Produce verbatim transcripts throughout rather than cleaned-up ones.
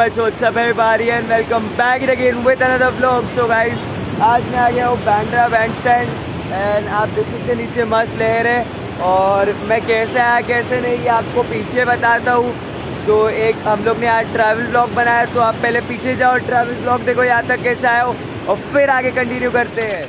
Much. What's up everybody and welcome back again with another vlog. So guys, आज मैं आ गया हूँ बांद्रा बैंड स्टैंड एंड आप देख सकते नीचे मस्त लहर है। और मैं कैसे आया कैसे नहीं ये आपको पीछे बताता हूँ। तो एक हम लोग ने आज ट्रैवल ब्लॉग बनाया, तो आप पहले पीछे जाओ, ट्रैवल ब्लॉग देखो यहाँ तक कैसे आए हो और फिर आगे कंटिन्यू करते हैं।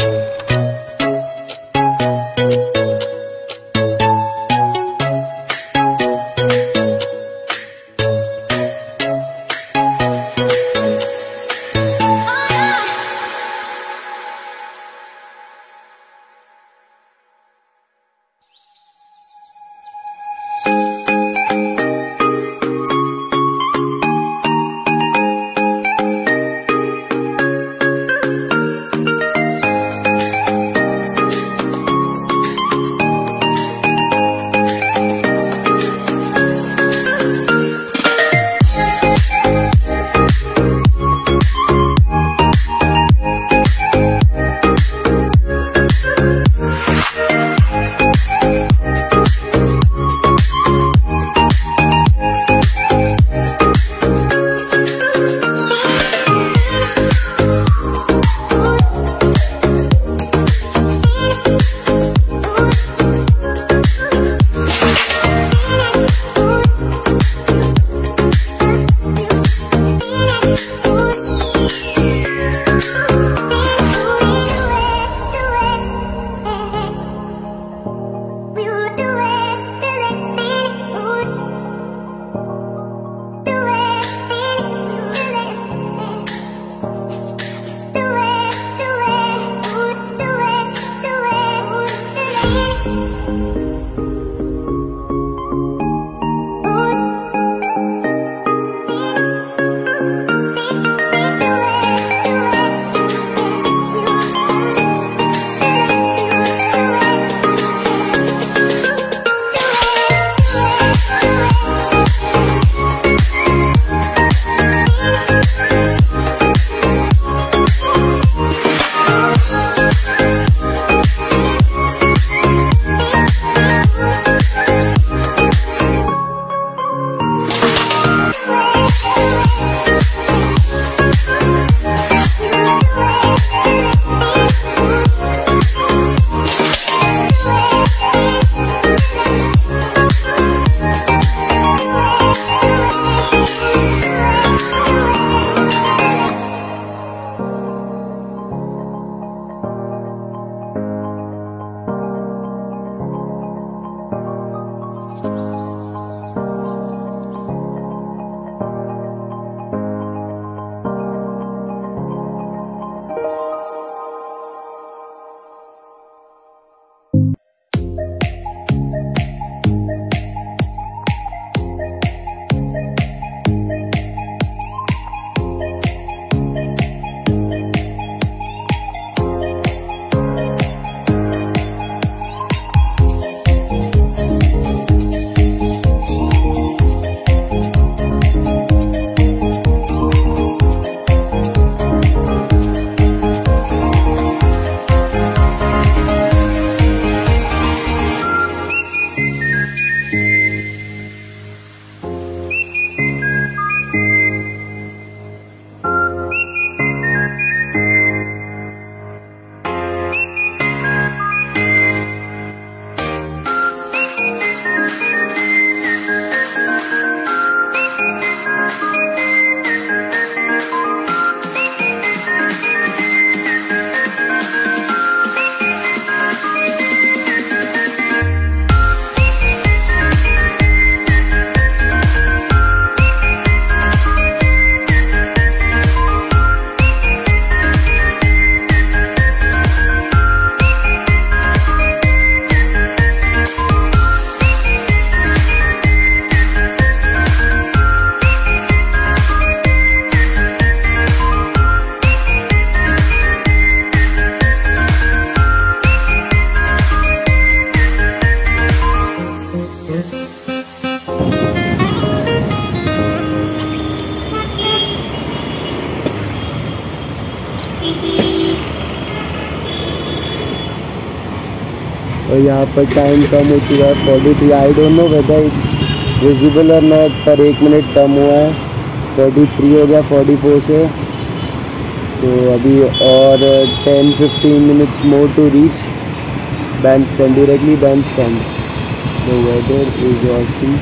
और यहाँ पर टाइम कम हो चुका है forty three. I don't know whether it's visible और नॉट, पर एक मिनट कम हुआ है। फोर्टी थ्री हो गया फोर्टी फोर से। तो अभी और ten fifteen minutes more to reach band stand, directly band stand. The weather is awesome.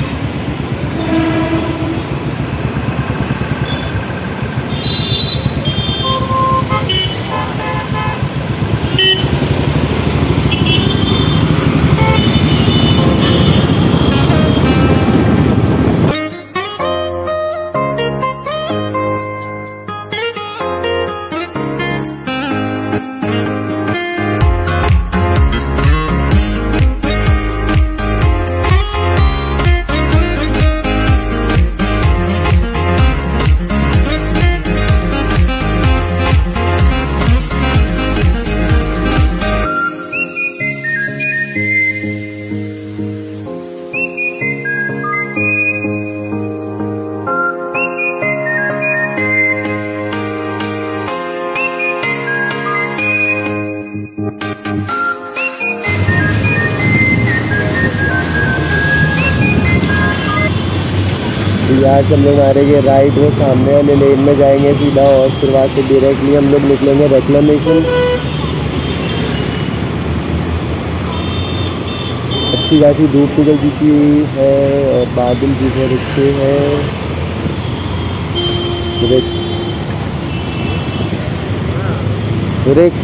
यहाँ से हम लोग मारेंगे राइट, वो सामने वाले लेन में जाएंगे सीधा और फिर वहाँ से डायरेक्टली हम लोग निकलेंगे रेक्लेमेशन। अच्छी खासी धूप निकल चुकी है और बादल भी बहुत अच्छे हैं। ब्रेक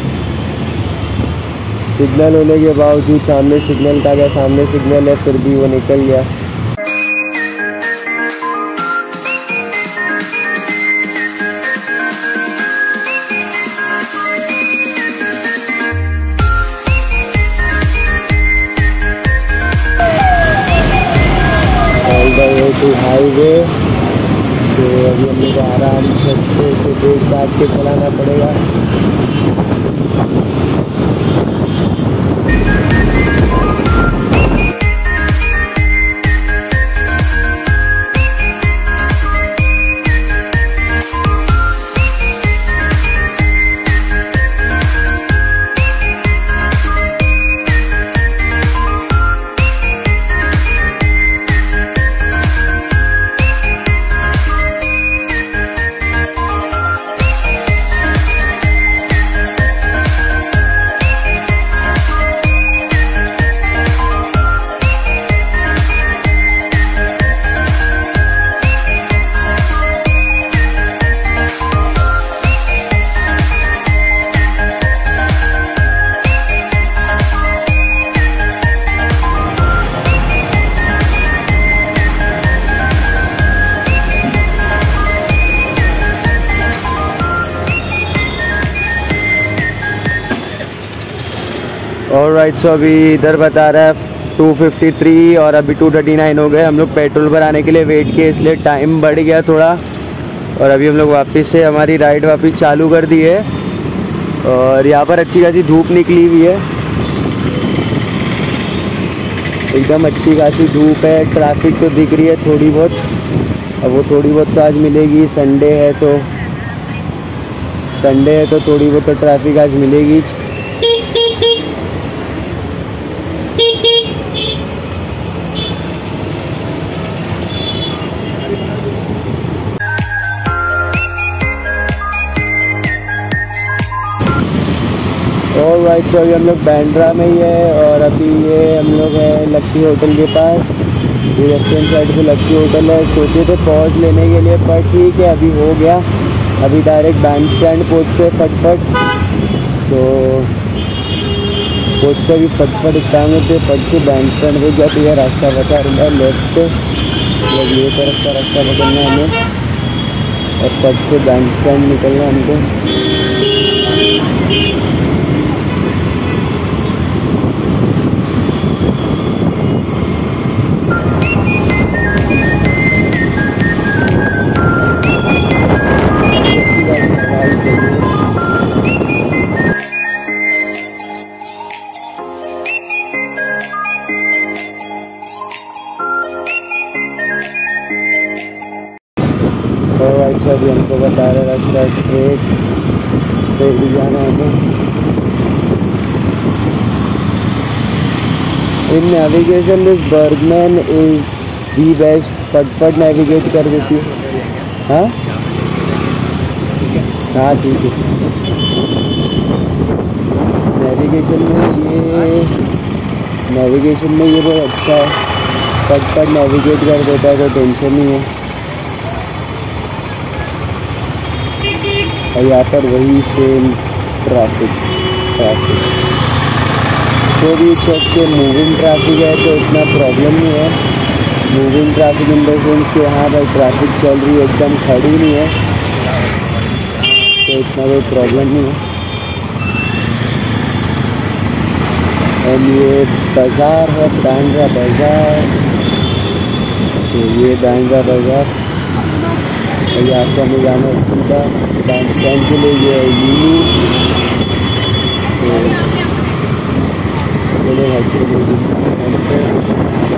सिग्नल होने के बावजूद सामने सिग्नल का क्या सामने सिग्नल है फिर भी वो निकल गया। To highway. तो अभी हम लोग आराम से अच्छे से देख दाख के चलाना पड़ेगा। ऑलराइट, सो अभी इधर बता रहा है टू फिफ्टी थ्री और अभी टू थर्टी नाइन हो गए। हम लोग पेट्रोल भराने के लिए वेट किए इसलिए टाइम बढ़ गया थोड़ा। और अभी हम लोग वापस से हमारी राइड वापस चालू कर दी है और यहाँ पर अच्छी खासी धूप निकली हुई है, एकदम अच्छी खासी धूप है। ट्रैफिक तो दिख रही है थोड़ी बहुत, अब वो थोड़ी बहुत तो आज मिलेगी, संडे है तो संडे है तो थोड़ी बहुत तो ट्रैफिक आज मिलेगी। ऑलराइट, तो अभी हम लोग बांद्रा में ही है और अभी ये हम लोग हैं लक्की होटल के पास। ये लेफ्ट साइड पे लक्की होटल है। सोचे थे पॉज लेने के लिए पर ठीक है अभी हो गया। अभी डायरेक्ट बैंड स्टैंड पहुँचते फटफट, तो पहुँचते भी फटफट इतना थे फट से बैंड स्टैंड हो गया। तो यह रास्ता बता रहा है लेफ्ट, मतलब ये तरफ का रास्ता पकड़ना है हमें और फट से बैंड स्टैंड निकलना हमको। ऑलराइट, अभी हमको बता रहे रास्ता स्ट्रेट स्ट्रेट ही जाना है हमें। In navigation this Burgman is the best, फटफट नेविगेट कर देती है। हाँ हाँ ठीक है। नेविगेशन में ये नेविगेशन में ये बहुत अच्छा है, फट फट नेविगेट कर देता है, कोई टेंशन नहीं है। और यहाँ पर वही सेम ट्रैफिक ट्रैफिक तो भी चेक के मूविंग ट्रैफिक है तो इतना प्रॉब्लम नहीं है। Moving traffic in the sense कि हाँ भाई ट्रैफिक चल रही है, एकदम खड़ी नहीं है, तो इतना कोई प्रॉब्लम नहीं है। एंड ये बाज़ार है, बांद्रा बाज़ार। तो ये बांद्रा बाज़ार, और यहाँ से हमें जाना है सीधा बैंड स्टैंड के लिए। ये है यूनी, तो चलो हॉस्पिटल।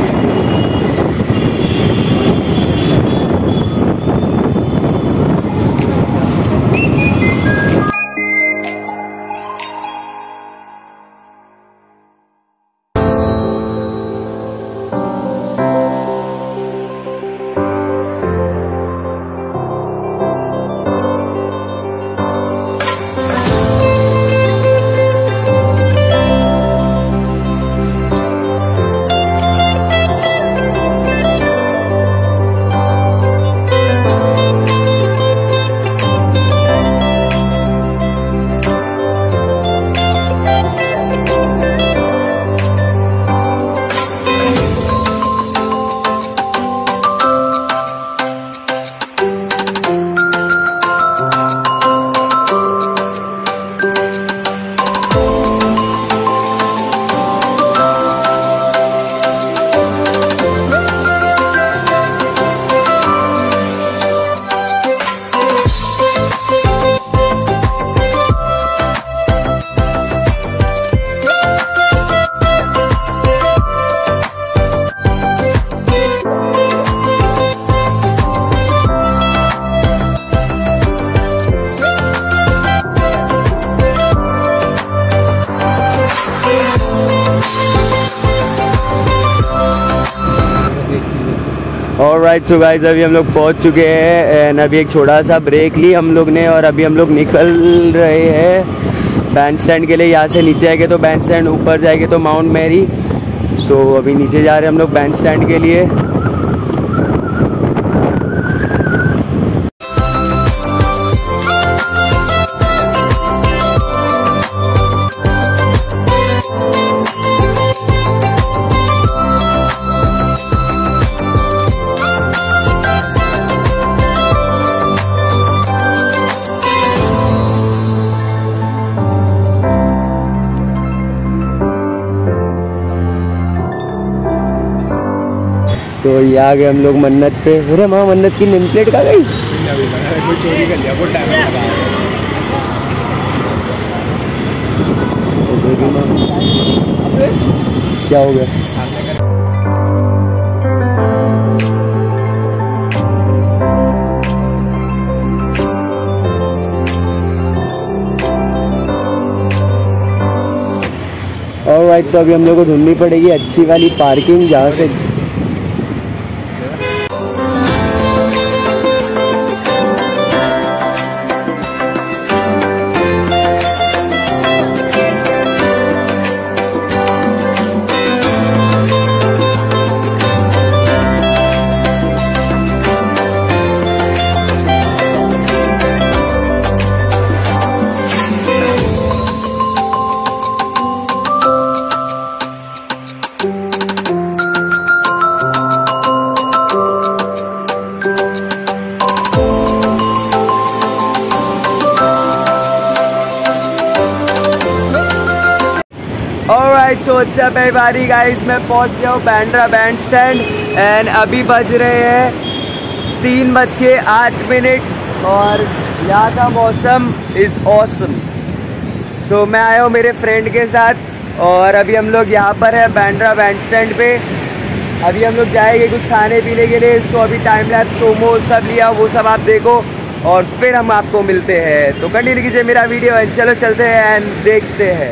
ऑलराइट, सो गाइस अभी हम लोग पहुंच चुके हैं एंड अभी एक छोटा सा ब्रेक ली हम लोग ने और अभी हम लोग निकल रहे हैं बैंड स्टैंड के लिए। यहाँ से नीचे आएंगे तो बैंड स्टैंड, ऊपर जाएंगे तो माउंट मैरी। सो अभी नीचे जा रहे हैं हम लोग बैंड स्टैंड के लिए। तो ये आ गए हम लोग मन्नत पे। अरे माँ मन्नत की नेम प्लेट कहाँ गई? चोरी कर लिया, बहुत टाइम लगा। क्या हो गया? ऑलराइट, तो अभी हम लोग को ढूंढनी पड़ेगी अच्छी वाली पार्किंग जहाँ से alright, so what's up everybody guys, मैं पहुंच गया हूँ बांद्रा बैंड स्टैंड एंड अभी बज रहे हैं तीन बज के आठ मिनट और यहाँ का मौसम इज़ ऑसम। सो मैं आया हूँ मेरे फ्रेंड के साथ और अभी हम लोग यहाँ पर है बांद्रा बैंड स्टैंड पे। अभी हम लोग जाएंगे कुछ खाने पीने के लिए। तो अभी टाइम लैप्स सोमो सब लिया, वो सब आप देखो और फिर हम आपको मिलते हैं। तो कंटिन्यू कीजिए मेरा वीडियो एंड चलो चलते हैं एंड देखते हैं।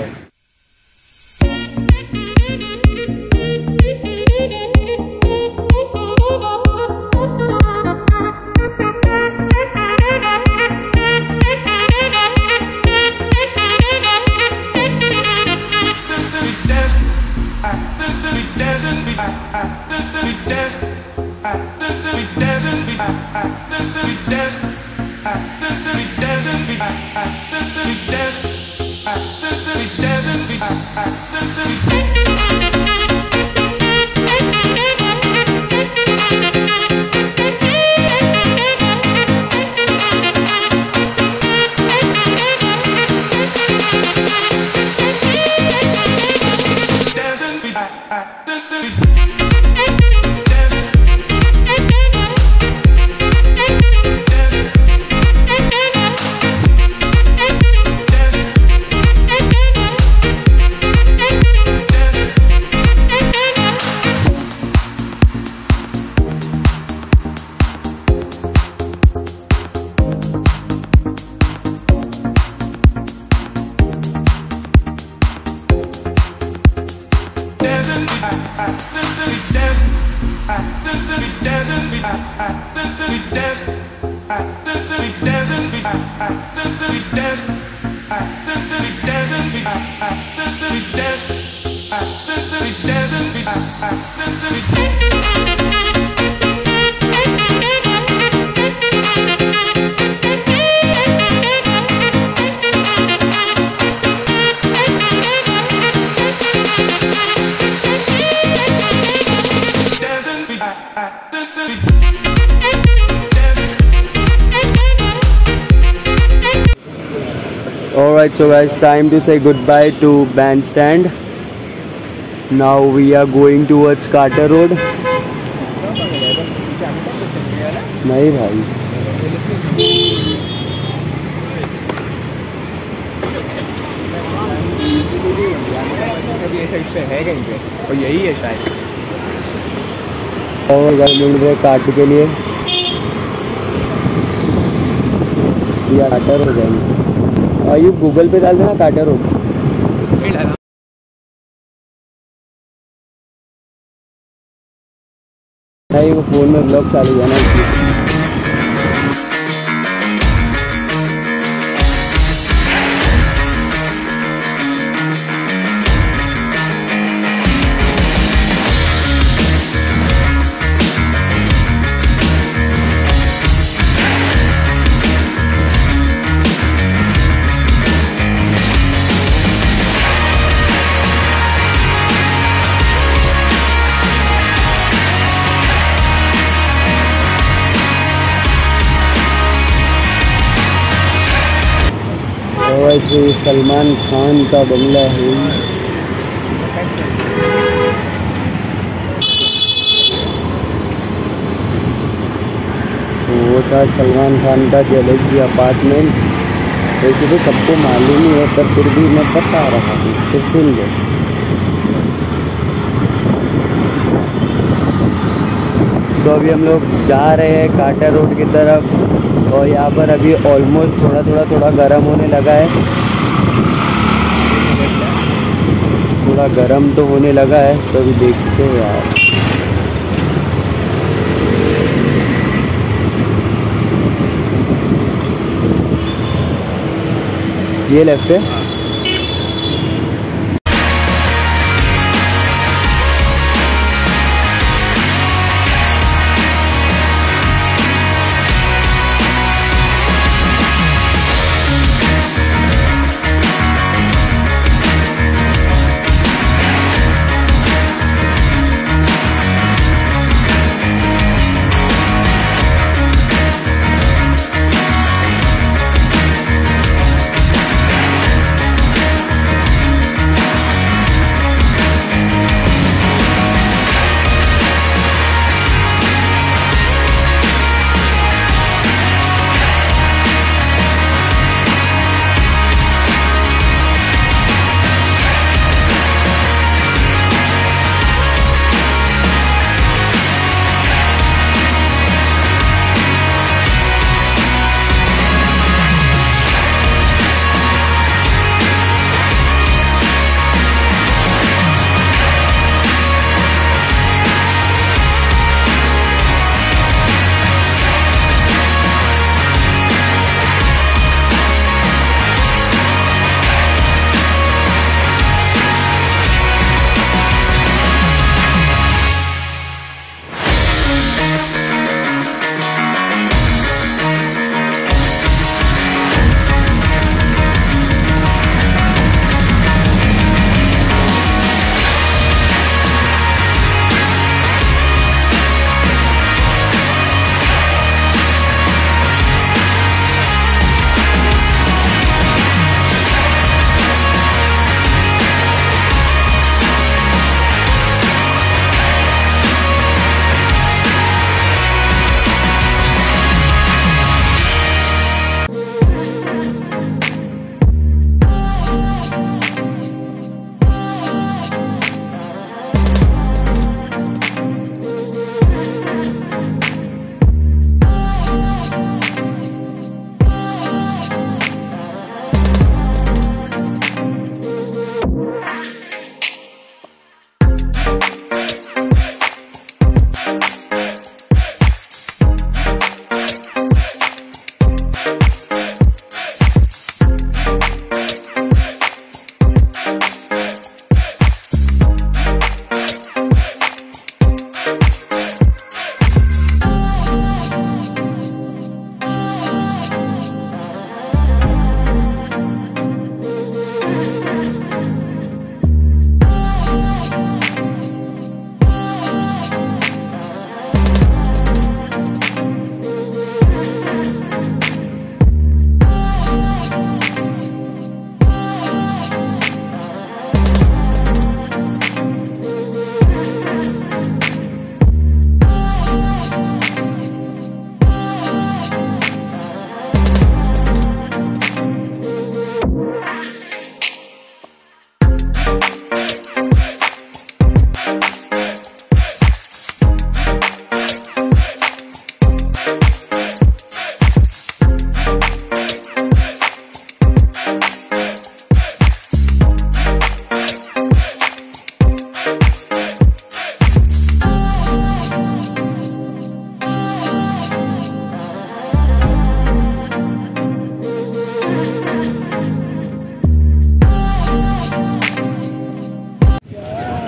Alright, so guys, time to say goodbye to Bandstand. Now we are going towards Carter Road. नहीं भाई, ये साइड पे है कहीं पे और यही है शायद। और घर मिल रहे काट के लिए या काटर हो जाएंगे। और ये गूगल पे डाल देना काटर रोड। नहीं, वो फोन में ब्लॉग चालू जाना इसलिए। जो सलमान खान का बंगला है, वो था सलमान खान का गैलेक्सी अपार्टमेंट। वैसे तो सबको मालूम ही है, पर फिर भी मैं बता रहा हूँ, तो सुन लो। तो अभी हम लोग जा रहे हैं काटर रोड की तरफ और यहाँ पर अभी ऑलमोस्ट थोड़ा थोड़ा थोड़ा गर्म होने लगा है। थोड़ा गर्म तो होने लगा है, तो अभी देखते हैं यार। ये लेफ्ट है।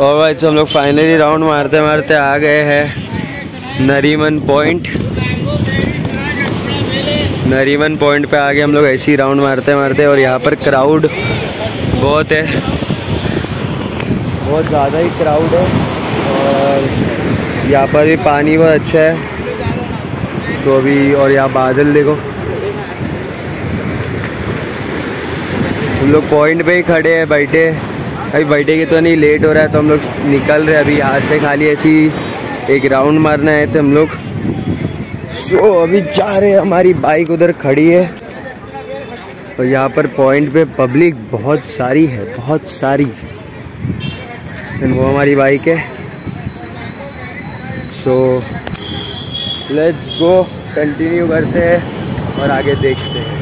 और भाई हम लोग फाइनली राउंड मारते मारते आ गए हैं नरीमन पॉइंट। नरीमन पॉइंट पे आगे हम लोग ऐसे ही राउंड मारते मारते, और यहाँ पर क्राउड बहुत है, बहुत ज़्यादा ही क्राउड है। और यहाँ पर भी पानी बहुत अच्छा है। तो अभी और यहाँ बादल देखो, हम लोग पॉइंट पे ही खड़े हैं बैठे। अभी बैठे के तो नहीं, लेट हो रहा है तो हम लोग निकल रहे हैं अभी यहाँ से। खाली ऐसी एक राउंड मारना है तो हम लोग सो अभी जा रहे हैं। हमारी बाइक उधर खड़ी है और यहाँ पर पॉइंट पे पब्लिक बहुत सारी है, बहुत सारी। वो हमारी बाइक है। सो लेट्स गो, कंटिन्यू करते हैं और आगे देखते हैं।